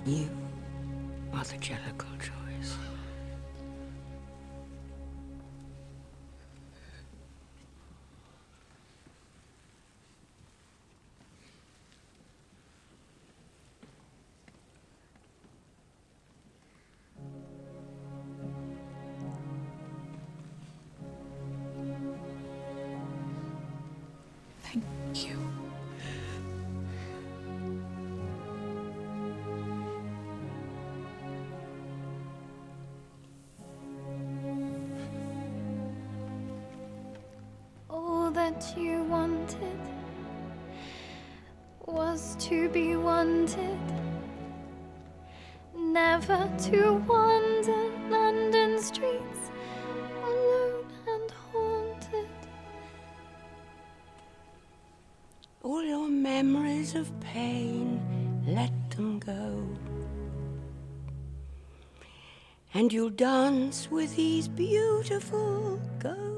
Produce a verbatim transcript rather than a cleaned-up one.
You are the jellicle choice. Thank you. All that you wanted was to be wanted, never to wander London streets alone and haunted. All your memories of pain, let them go. And you'll dance with these beautiful ghosts.